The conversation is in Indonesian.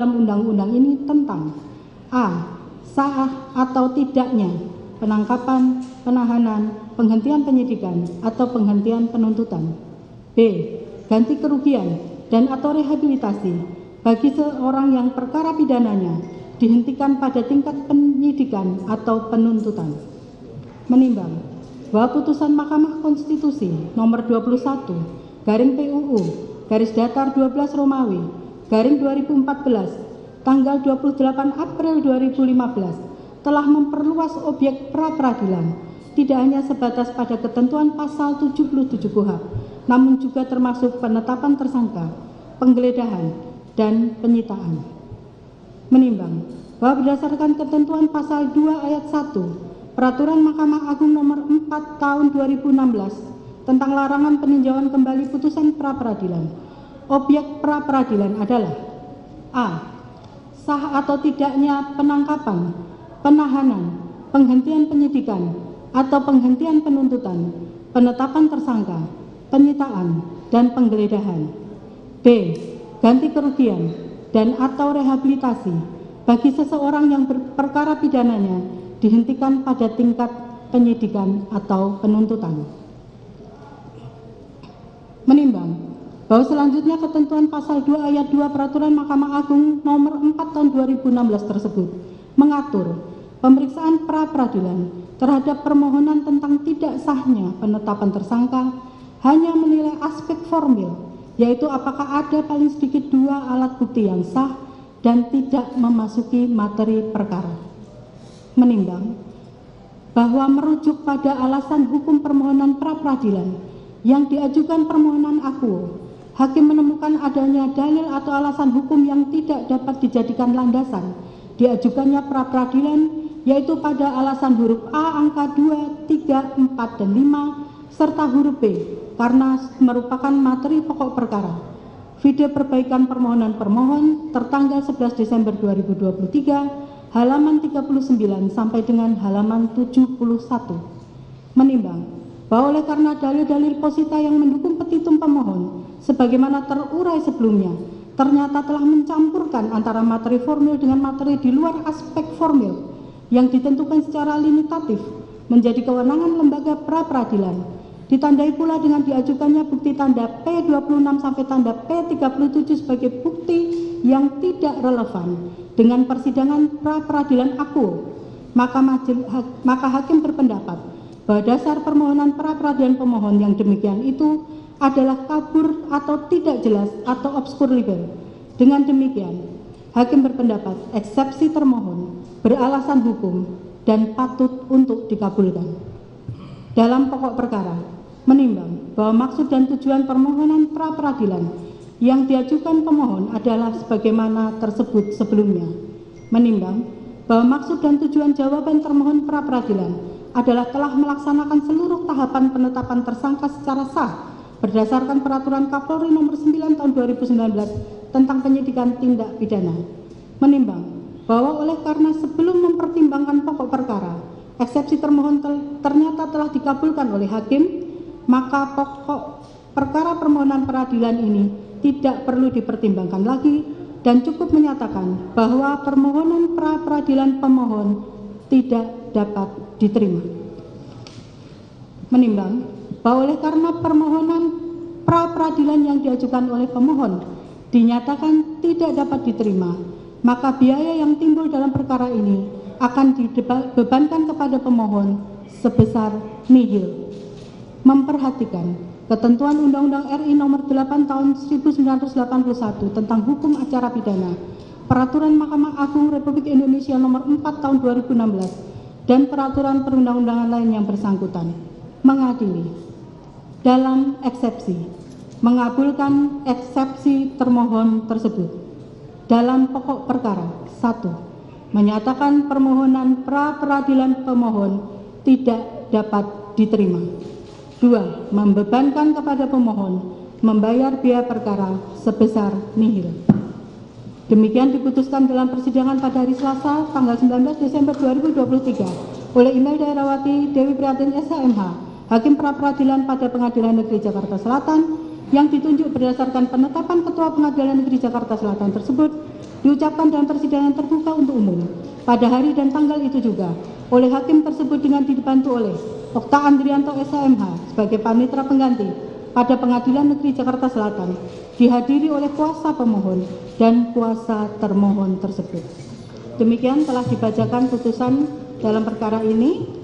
dalam undang-undang ini tentang a. Sah atau tidaknya penangkapan, penahanan, penghentian penyidikan atau penghentian penuntutan. B. Ganti kerugian dan atau rehabilitasi bagi seorang yang perkara pidananya dihentikan pada tingkat penyidikan atau penuntutan. Menimbang bahwa putusan Mahkamah Konstitusi nomor 21 garing PUU garis datar 12 Romawi garing 2014 tanggal 28 April 2015 telah memperluas objek pra-peradilan tidak hanya sebatas pada ketentuan pasal 77 KUHP, namun juga termasuk penetapan tersangka, penggeledahan, dan penyitaan. Menimbang bahwa berdasarkan ketentuan pasal 2 ayat 1 Peraturan Mahkamah Agung nomor 4 tahun 2016 tentang larangan peninjauan kembali putusan pra-peradilan, objek pra-peradilan adalah a. Sah atau tidaknya penangkapan, penahanan, penghentian penyidikan atau penghentian penuntutan, penetapan tersangka, penyitaan, dan penggeledahan. B. Ganti kerugian dan atau rehabilitasi bagi seseorang yang perkara pidananya dihentikan pada tingkat penyidikan atau penuntutan. Menimbang bahwa selanjutnya ketentuan pasal 2 ayat 2 Peraturan Mahkamah Agung nomor 4 tahun 2016 tersebut mengatur pemeriksaan pra-peradilan terhadap permohonan tentang tidak sahnya penetapan tersangka hanya menilai aspek formil, yaitu apakah ada paling sedikit 2 alat bukti yang sah dan tidak memasuki materi perkara. Menimbang bahwa merujuk pada alasan hukum permohonan pra-peradilan yang diajukan permohonan akuo, hakim menemukan adanya dalil atau alasan hukum yang tidak dapat dijadikan landasan diajukannya pra-peradilan, yaitu pada alasan huruf A angka 2, 3, 4, dan 5 serta huruf B karena merupakan materi pokok perkara. Video perbaikan permohonan permohon tertanggal 11 Desember 2023 halaman 39 sampai dengan halaman 71. Menimbang bahwa oleh karena dalil-dalil posita yang mendukung petitum pemohon sebagaimana terurai sebelumnya ternyata telah mencampurkan antara materi formil dengan materi di luar aspek formil yang ditentukan secara limitatif menjadi kewenangan lembaga pra-peradilan, ditandai pula dengan diajukannya bukti tanda P26 sampai tanda P37 sebagai bukti yang tidak relevan dengan persidangan pra-peradilan akuo, maka hakim berpendapat bahwa dasar permohonan pra-peradilan pemohon yang demikian itu adalah kabur atau tidak jelas atau obskur libel. Dengan demikian, hakim berpendapat eksepsi termohon beralasan hukum dan patut untuk dikabulkan. Dalam pokok perkara, menimbang bahwa maksud dan tujuan permohonan pra-peradilan yang diajukan pemohon adalah sebagaimana tersebut sebelumnya. Menimbang bahwa maksud dan tujuan jawaban termohon pra-peradilan adalah telah melaksanakan seluruh tahapan penetapan tersangka secara sah berdasarkan Peraturan Kapolri nomor 9 tahun 2019 tentang penyidikan tindak pidana. Menimbang bahwa oleh karena sebelum mempertimbangkan pokok perkara, eksepsi termohon ternyata telah dikabulkan oleh hakim, maka pokok perkara permohonan peradilan ini tidak perlu dipertimbangkan lagi dan cukup menyatakan bahwa permohonan pra-peradilan pemohon tidak dapat diterima. Menimbang bahwa oleh karena permohonan pra-peradilan yang diajukan oleh pemohon dinyatakan tidak dapat diterima, maka biaya yang timbul dalam perkara ini akan dibebankan kepada pemohon sebesar nihil. Memperhatikan ketentuan Undang-Undang RI nomor 8 tahun 1981 tentang hukum acara pidana, Peraturan Mahkamah Agung Republik Indonesia nomor 4 tahun 2016 dan peraturan perundang-undangan lain yang bersangkutan, mengadili dalam eksepsi mengabulkan eksepsi termohon tersebut. Dalam pokok perkara 1. Menyatakan permohonan pra-peradilan pemohon tidak dapat diterima. 2. Membebankan kepada pemohon membayar biaya perkara sebesar nihil. Demikian diputuskan dalam persidangan pada hari Selasa tanggal 19 Desember 2023 oleh Imelda Herawati Dewi Prihatin SHMH, Hakim Pra-peradilan pada Pengadilan Negeri Jakarta Selatan yang ditunjuk berdasarkan penetapan Ketua Pengadilan Negeri Jakarta Selatan tersebut diucapkan dalam persidangan terbuka untuk umum pada hari dan tanggal itu juga oleh hakim tersebut dengan dibantu oleh Okta Andrianto SHMH sebagai panitera pengganti pada Pengadilan Negeri Jakarta Selatan, dihadiri oleh kuasa pemohon dan kuasa termohon tersebut. Demikian telah dibacakan putusan dalam perkara ini.